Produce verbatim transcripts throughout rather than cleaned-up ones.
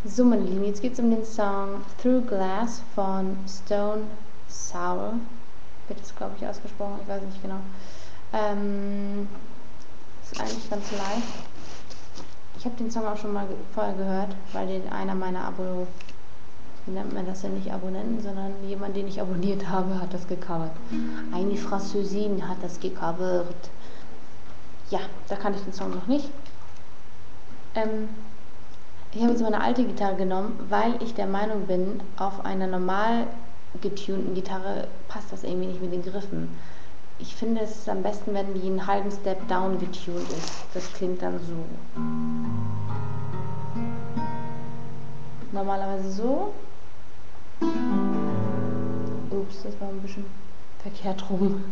So, meine Lieben, jetzt geht es um den Song Through Glass von Stone Sour. Wird das, glaube ich, ausgesprochen? Ich weiß nicht genau. Ähm, ist eigentlich ganz leicht. Ich habe den Song auch schon mal ge vorher gehört, weil den einer meiner Abo... Wie nennt man das denn, nicht Abonnenten, sondern jemand, den ich abonniert habe, hat das gecovert. Eine Französin hat das gecovert. Ja, da kannte ich den Song noch nicht. Ähm, ich habe jetzt meine alte Gitarre genommen, weil ich der Meinung bin, auf einer normal getunten Gitarre passt das irgendwie nicht mit den Griffen. Ich finde, es ist am besten, wenn die einen halben Step down getuned ist. Das klingt dann so. Normalerweise so. Ups, das war ein bisschen verkehrt rum.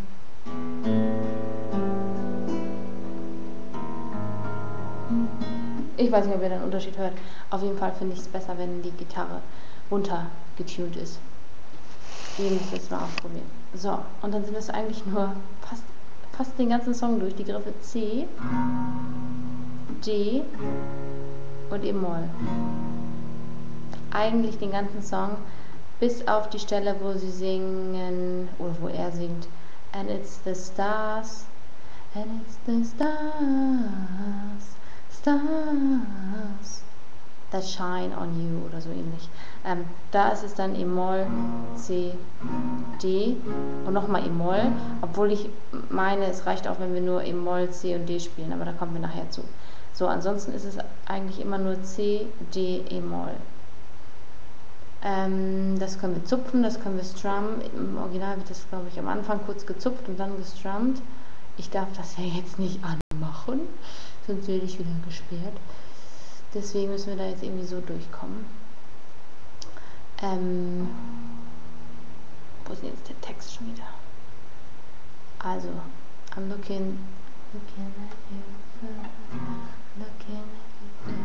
Ich weiß nicht, ob ihr den Unterschied hört. Auf jeden Fall finde ich es besser, wenn die Gitarre runter getuned ist. Ihr müsst es mal ausprobieren. So, und dann sind es eigentlich nur fast, fast den ganzen Song durch. Die Griffe C, D und E-Moll. Eigentlich den ganzen Song, bis auf die Stelle, wo sie singen, oder wo er singt, and it's the stars, and it's the stars, stars that shine on you, oder so ähnlich. Ähm, da ist es dann E-Moll, C, D und nochmal E-Moll, obwohl ich meine, es reicht auch, wenn wir nur E-Moll, C und D spielen, aber da kommen wir nachher zu. So, ansonsten ist es eigentlich immer nur C, D, E-Moll. Ähm, das können wir zupfen, das können wir strummen. Im Original wird das, glaube ich, am Anfang kurz gezupft und dann gestrummt. Ich darf das ja jetzt nicht anmachen, sonst werde ich wieder gesperrt. Deswegen müssen wir da jetzt irgendwie so durchkommen. Ähm, wo ist denn jetzt der Text schon wieder? Also, I'm looking, looking at you, looking at you.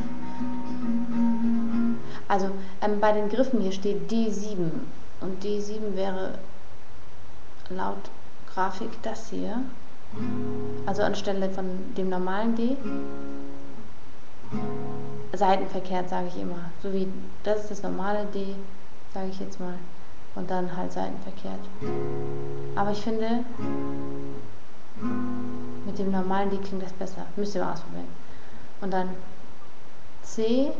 Also, ähm, bei den Griffen hier steht D sieben und D sieben wäre laut Grafik das hier. Also anstelle von dem normalen D. Seitenverkehrt, sage ich immer. So wie das ist das normale D, sage ich jetzt mal. Und dann halt seitenverkehrt. Aber ich finde, mit dem normalen D klingt das besser. Müsst ihr mal ausprobieren. Und dann C.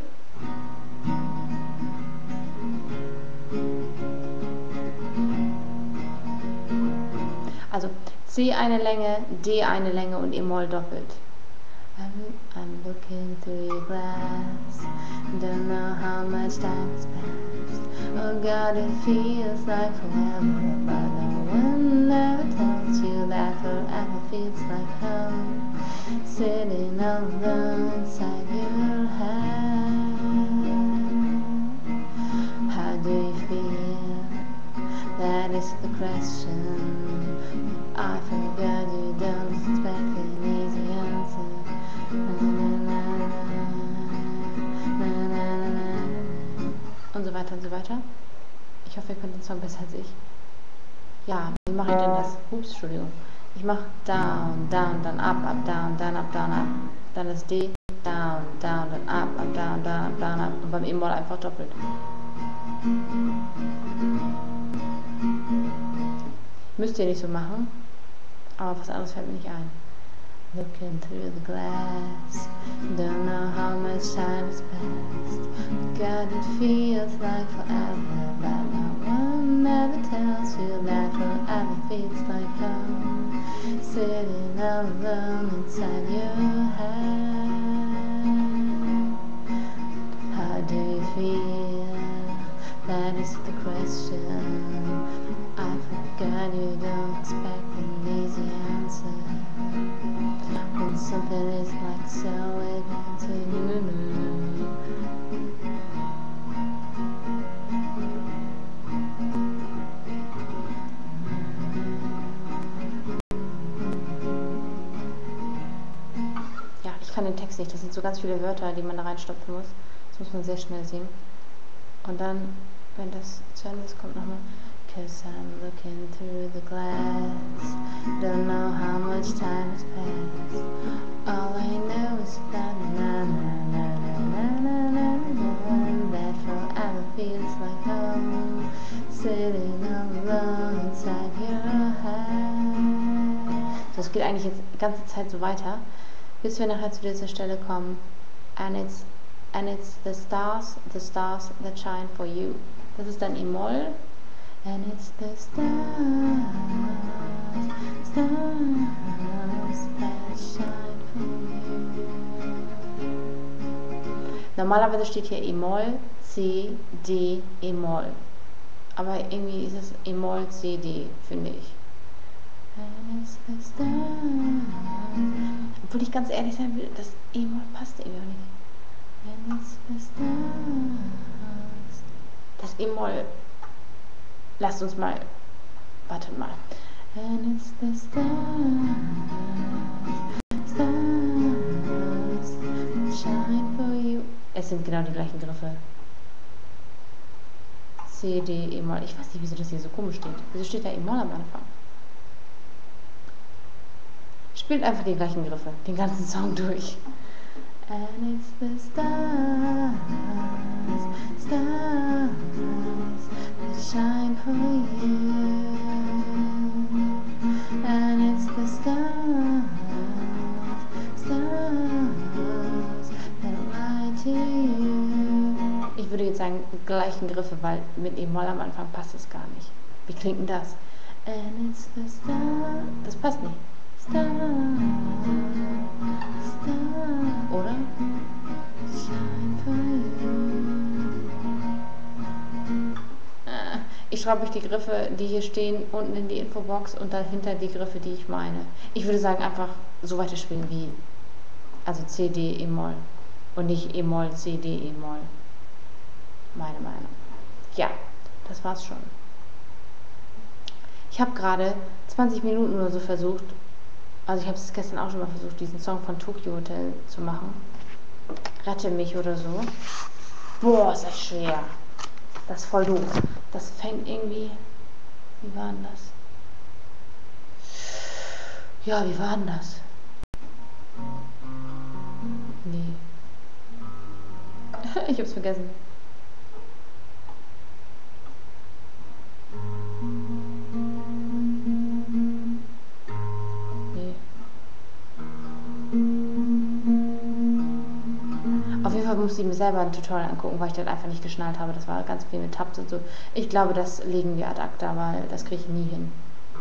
Also C eine Länge, D eine Länge und E-Moll doppelt. I'm, I'm looking through your glass, don't know how much time has passed. Oh God, it feels like forever, but no one never tells you that forever feels like home. Sitting alone inside your head. How do you feel? That is the question. I forgot you don't expect an easy answer. Und so weiter und so weiter. Ich hoffe, ihr könnt den Song besser als ich. Ja, wie mache ich denn das? Ups, Entschuldigung. Ich mache down, down, dann up, up, down, down, up, down, up. Dann das D, down, down, dann up, up, down, down, up, down, up. Und beim E-Moll einfach doppelt. Müsst ihr nicht so machen, aber was anderes fällt mir nicht ein. Looking through the glass, don't know how much time has passed. God, it feels like forever, but no one ever tells you that forever feels like home. Sitting alone inside your head. How do you feel? That is the question. I forgot you don't expect an easy answer. When something is like so, it continues. Ja, ich kann den Text nicht. Das sind so ganz viele Wörter, die man da reinstopfen muss. Das muss man sehr schnell singen. Und dann, wenn das zu Ende ist, kommt nochmal. Cause I'm looking through the glass, don't know how much time has passed. All I know is that na na na na na na na na. feels like home, sitting alone inside your head. So, es geht eigentlich jetzt die ganze Zeit so weiter, bis wir nachher zu dieser Stelle kommen. And it's, and it's the stars, the stars that shine for you. Das ist dann E-Moll. And it's the stars, stars that shine for you. Normalerweise steht hier E-Moll, C, D, E-Moll. Aber irgendwie ist es E-Moll, C, D, finde ich. And it's the stars. Obwohl ich ganz ehrlich sein will, das E-Moll passt irgendwie auch nicht. And it's the stars. Das E-Moll. Lasst uns mal. Wartet mal. And it's the stars. Stars shine for you. Es sind genau die gleichen Griffe. C, D, E-Moll. Ich weiß nicht, wieso das hier so komisch steht. Wieso steht da E-Moll am Anfang? Spielt einfach die gleichen Griffe. Den ganzen Song durch. And it's the stars, stars that shine for you. And it's the stars, stars that light to you. Ich würde jetzt sagen, gleichen Griffe, weil mit E-Moll am Anfang passt es gar nicht. Wie klingt denn das? And it's the stars. Das passt nicht. Star, star, oder? Shine for you. Äh, ich schreibe euch die Griffe, die hier stehen, unten in die Infobox und dahinter die Griffe, die ich meine. Ich würde sagen, einfach so weiterspielen wie, also C, D, E-Moll und nicht E-Moll, C, D, E-Moll. Meine Meinung. Ja, das war's schon. Ich habe gerade zwanzig Minuten oder so versucht. Also ich habe es gestern auch schon mal versucht, diesen Song von Tokyo Hotel zu machen. Rette mich oder so. Boah, ist das schwer. Das ist voll doof. Das fängt irgendwie... Wie war denn das? Ja, wie war denn das? Nee. Ich hab's vergessen. Auf jeden Fall musste ich mir selber ein Tutorial angucken, weil ich das einfach nicht geschnallt habe. Das war ganz viel mit Tabs und so. Ich glaube, das legen wir ad acta, weil das kriege ich nie hin.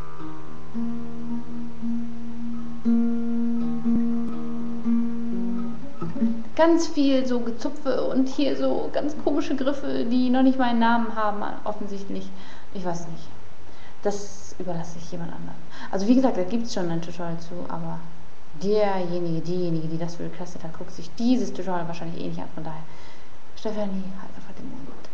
Ganz viel so Gezupfe und hier so ganz komische Griffe, die noch nicht mal einen Namen haben, offensichtlich. Ich weiß nicht. Das überlasse ich jemand anderem. Also wie gesagt, da gibt es schon ein Tutorial zu, aber derjenige, diejenige, die das für getestet hat, guckt sich dieses Tutorial wahrscheinlich eh nicht an. Von daher, Stefanie, halt einfach den Mund.